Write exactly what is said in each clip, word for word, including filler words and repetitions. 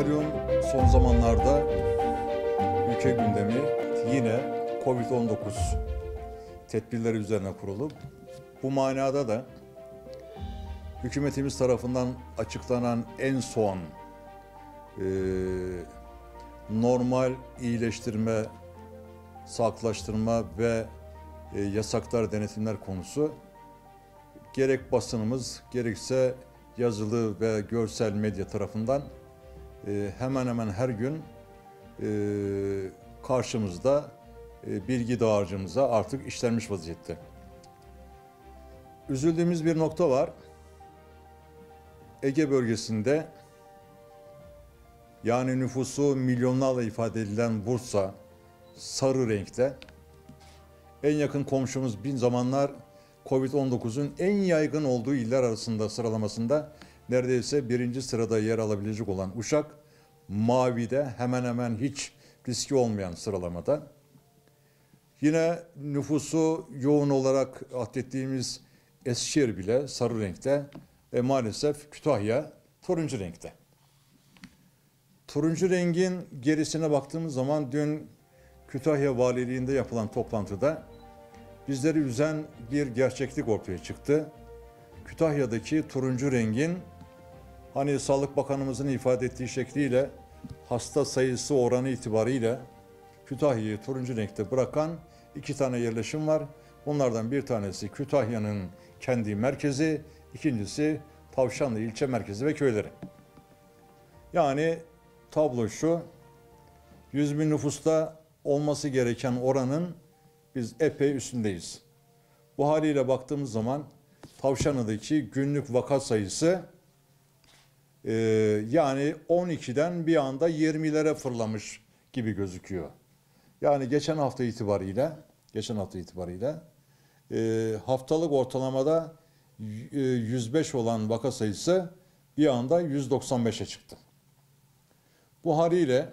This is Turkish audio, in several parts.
Malum son zamanlarda ülke gündemi yine Covid on dokuz tedbirleri üzerine kurulu. Bu manada da hükümetimiz tarafından açıklanan en son e, normal iyileştirme, sağlıklaştırma ve e, yasaklar, denetimler konusu gerek basınımız gerekse yazılı ve görsel medya tarafından e, hemen hemen her gün e, karşımızda e, bilgi dağarcığımıza artık işlenmiş vaziyette. Üzüldüğümüz bir nokta var. Ege bölgesinde, yani nüfusu milyonlarla ifade edilen Bursa sarı renkte. En yakın komşumuz bir zamanlar Covid on dokuzun en yaygın olduğu iller arasında sıralamasında neredeyse birinci sırada yer alabilecek olan Uşak, mavide, hemen hemen hiç riski olmayan sıralamada. Yine nüfusu yoğun olarak atlettiğimiz Eskişehir bile sarı renkte. E maalesef Kütahya turuncu renkte. Turuncu rengin gerisine baktığımız zaman dün Kütahya Valiliğinde yapılan toplantıda bizleri üzen bir gerçeklik ortaya çıktı. Kütahya'daki turuncu rengin, hani Sağlık Bakanımızın ifade ettiği şekliyle, hasta sayısı oranı itibariyle Kütahya'yı turuncu renkte bırakan iki tane yerleşim var. Bunlardan bir tanesi Kütahya'nın kendi merkezi, ikincisi Tavşanlı ilçe merkezi ve köyleri. Yani tablo şu, yüz bin nüfusta olması gereken oranın biz epey üstündeyiz. Bu haliyle baktığımız zaman Tavşanlı'daki günlük vaka sayısı e, yani on ikiden bir anda yirmilere fırlamış gibi gözüküyor. Yani geçen hafta itibariyle geçen hafta itibariyle e, haftalık ortalamada e, yüz beş olan vaka sayısı bir anda yüz doksan beşe çıktı. Bu haliyle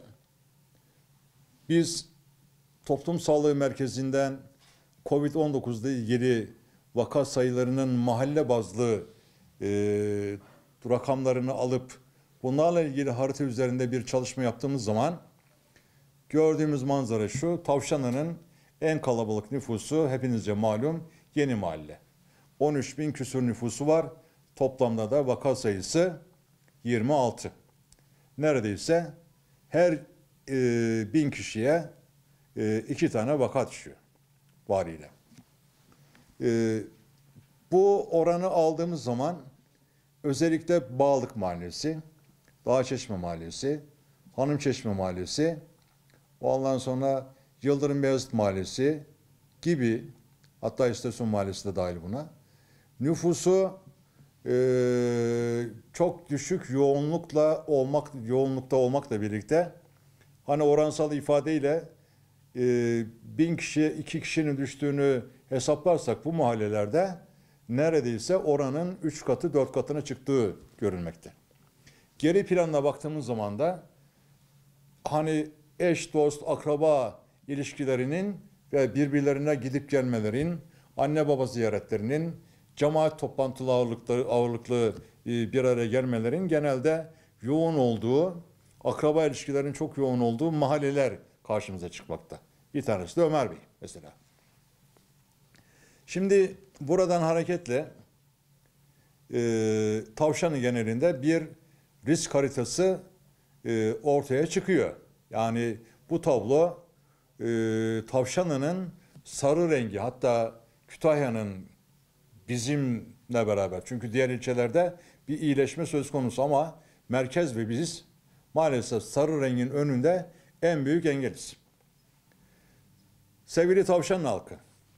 biz Toplum Sağlığı Merkezi'nden Covid on dokuz ile ilgili vaka sayılarının mahalle bazlı e, rakamlarını alıp bunlarla ilgili harita üzerinde bir çalışma yaptığımız zaman gördüğümüz manzara şu: Tavşanlı'nın en kalabalık nüfusu hepinizce malum Yeni Mahalle. on üç bin küsur nüfusu var. Toplamda da vaka sayısı yirmi altı. Neredeyse her e, bin kişiye e, iki tane vaka düşüyor variyle. E, bu oranı aldığımız zaman özellikle Bağlık Mahallesi, Dağçeşme Mahallesi, Hanımçeşme Mahallesi, ondan sonra Yıldırım Beyazıt Mahallesi gibi, hatta İstasyon Mahallesi de dahil buna, nüfusu e, çok düşük yoğunlukla olmak yoğunlukta olmakla birlikte, hani oransal ifadeyle e, bin kişiye iki kişinin düştüğünü hesaplarsak bu mahallelerde neredeyse oranın üç katı dört katına çıktığı görülmekte. Geri planına baktığımız zaman da hani eş, dost, akraba ilişkilerinin ve birbirlerine gidip gelmelerin, anne baba ziyaretlerinin, cemaat toplantılı ağırlıklı, ağırlıklı bir araya gelmelerin genelde yoğun olduğu, akraba ilişkilerin çok yoğun olduğu mahalleler karşımıza çıkmakta. Bir tanesi de Ömer Bey mesela. Şimdi buradan hareketle e, Tavşanlı genelinde bir risk haritası e, ortaya çıkıyor. Yani bu tablo e, Tavşanlı'nın sarı rengi, hatta Kütahya'nın bizimle beraber, çünkü diğer ilçelerde bir iyileşme söz konusu ama merkez ve biz maalesef sarı rengin önünde en büyük engeliz. Sevgili Tavşanlı halkı,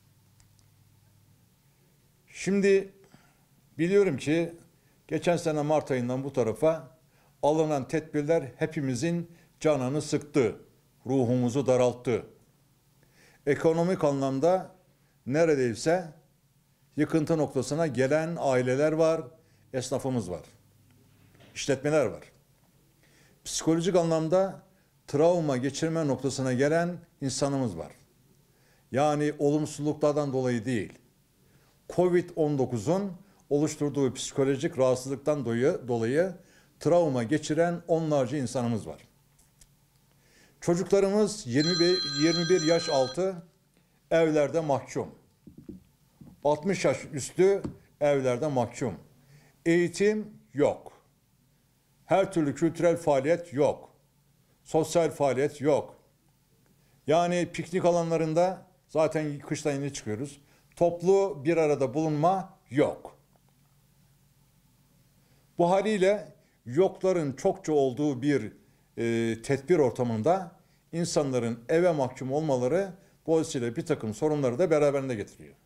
şimdi biliyorum ki geçen sene Mart ayından bu tarafa alınan tedbirler hepimizin canını sıktı, ruhumuzu daralttı. Ekonomik anlamda neredeyse yıkıntı noktasına gelen aileler var, esnafımız var, işletmeler var. Psikolojik anlamda travma geçirme noktasına gelen insanımız var. Yani olumsuzluklardan dolayı değil, Covid on dokuzun oluşturduğu psikolojik rahatsızlıktan dolayı, dolayı travma geçiren onlarca insanımız var. Çocuklarımız yirmi bir, yirmi bir yaş altı evlerde mahkum. altmış yaş üstü evlerde mahkum. Eğitim yok. Her türlü kültürel faaliyet yok. Sosyal faaliyet yok. Yani piknik alanlarında zaten kıştan yeni çıkıyoruz. Toplu bir arada bulunma yok. Bu haliyle yokların çokça olduğu bir e, tedbir ortamında insanların eve mahkum olmaları dolayısıyla bir takım sorunları da beraberinde getiriyor.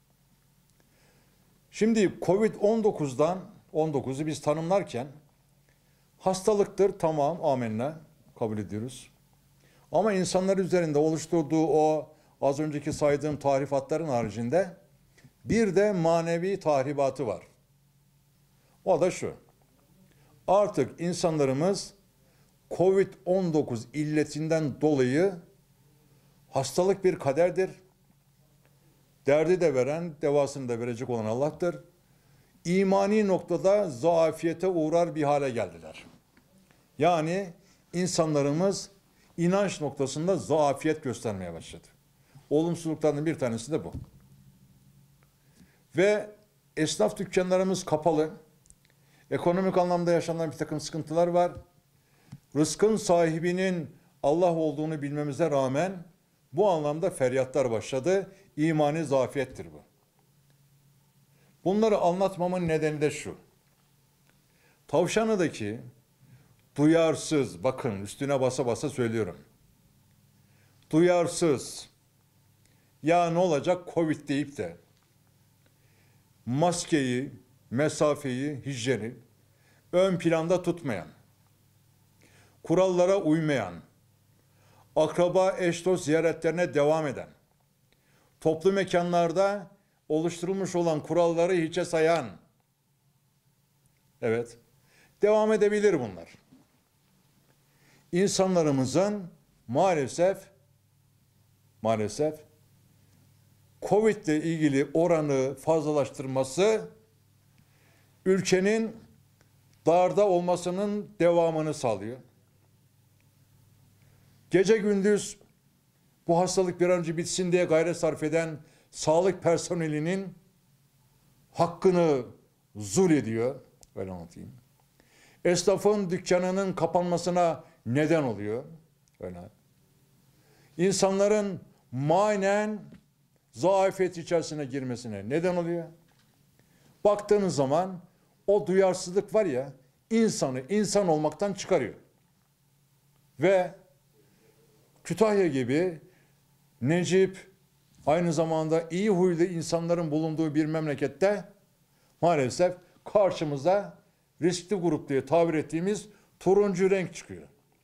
Şimdi kovid on dokuzdan on dokuzu biz tanımlarken hastalıktır, tamam, amenna, kabul ediyoruz. Ama insanlar üzerinde oluşturduğu o az önceki saydığım tahrifatların haricinde bir de manevi tahribatı var. O da şu: artık insanlarımız kovid on dokuz illetinden dolayı hastalık bir kaderdir. Derdi de veren, devasını da verecek olan Allah'tır. İmani noktada zaafiyete uğrar bir hale geldiler. Yani insanlarımız inanç noktasında zaafiyet göstermeye başladı. Olumsuzluklardan bir tanesi de bu. Ve esnaf dükkanlarımız kapalı. Ekonomik anlamda yaşanan bir takım sıkıntılar var. Rızkın sahibinin Allah olduğunu bilmemize rağmen bu anlamda feryatlar başladı. İmani zafiyettir bu. Bunları anlatmamın nedeni de şu: Tavşanlı'daki duyarsız, bakın üstüne basa basa söylüyorum, duyarsız, ya ne olacak Covid deyip de maskeyi, mesafeyi, hijyeni ön planda tutmayan, kurallara uymayan, akraba eş dost ziyaretlerine devam eden, toplu mekanlarda oluşturulmuş olan kuralları hiçe sayan, evet, devam edebilir bunlar. İnsanlarımızın maalesef maalesef Covid ile ilgili oranı fazlalaştırması ülkenin darda olmasının devamını sağlıyor. Gece gündüz bu hastalık bir an önce bitsin diye gayret sarf eden sağlık personelinin hakkını zul ediyor. Böyle anlatayım. Esnafın dükkanının kapanmasına neden oluyor. Öyle. İnsanların manen zaafiyet içerisine girmesine neden oluyor. Baktığınız zaman o duyarsızlık var ya, insanı insan olmaktan çıkarıyor. Ve Kütahya gibi Necip, aynı zamanda iyi huylu insanların bulunduğu bir memlekette maalesef karşımıza riskli grup diye tabir ettiğimiz turuncu renk çıkıyor.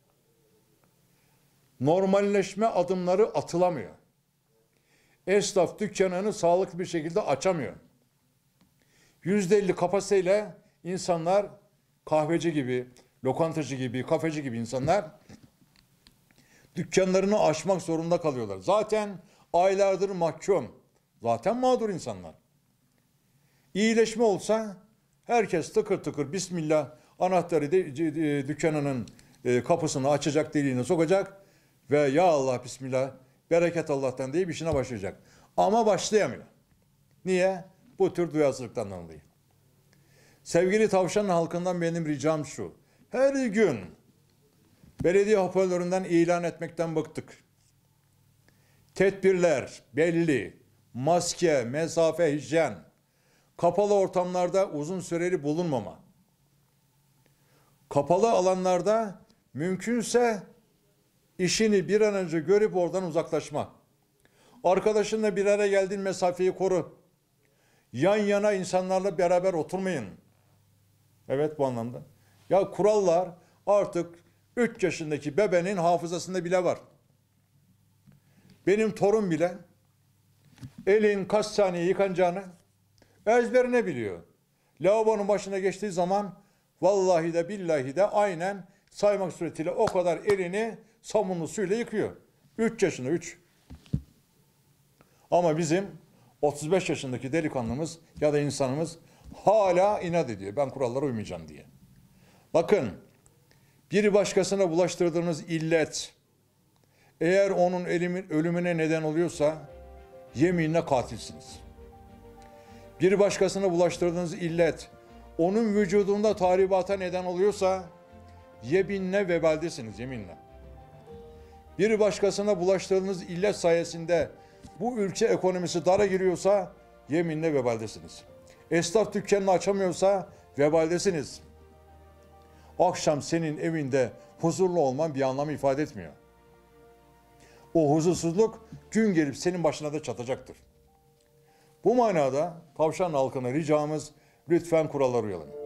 Normalleşme adımları atılamıyor. Esnaf dükkanını sağlıklı bir şekilde açamıyor. yüzde elli kapasiteyle insanlar, kahveci gibi, lokantacı gibi, kafeci gibi insanlar dükkanlarını açmak zorunda kalıyorlar. Zaten aylardır mahkum. Zaten mağdur insanlar. İyileşme olsa herkes tıkır tıkır Bismillah anahtarı de, de, dükkanının e, kapısını açacak, deliğine sokacak ve ya Allah Bismillah bereket Allah'tan deyip işine başlayacak. Ama başlayamıyor. Niye? Bu tür duyarsızlıktan dolayı. Sevgili Tavşan halkından benim ricam şu: her gün belediye hoparlöründen ilan etmekten bıktık. Tedbirler belli. Maske, mesafe, hijyen. Kapalı ortamlarda uzun süreli bulunmama. Kapalı alanlarda mümkünse işini bir an önce görüp oradan uzaklaşma. Arkadaşınla bir araya geldiğin mesafeyi koru. Yan yana insanlarla beraber oturmayın. Evet, bu anlamda. Ya kurallar artık üç yaşındaki bebenin hafızasında bile var. Benim torun bile elin kaç saniye yıkanacağını ezberine biliyor. Lavabonun başına geçtiği zaman vallahi de billahi de aynen saymak suretiyle o kadar elini sabunlu suyla yıkıyor. üç yaşında, üç. Ama bizim otuz beş yaşındaki delikanlımız ya da insanımız hala inat ediyor. Ben kurallara uymayacağım diye. Bakın, Bir başkasına bulaştırdığınız illet eğer onun elimin, ölümüne neden oluyorsa yeminle katilsiniz. Bir başkasına bulaştırdığınız illet onun vücudunda tahribata neden oluyorsa yeminle vebaldesiniz, yeminle. Bir başkasına bulaştırdığınız illet sayesinde bu ülke ekonomisi dara giriyorsa yeminle vebaldesiniz. Esnaf dükkanını açamıyorsa vebaldesiniz. Akşam senin evinde huzurlu olman bir anlam ifade etmiyor. O huzursuzluk gün gelip senin başına da çatacaktır. Bu manada Tavşan halkına ricamız lütfen kurallara uyalım.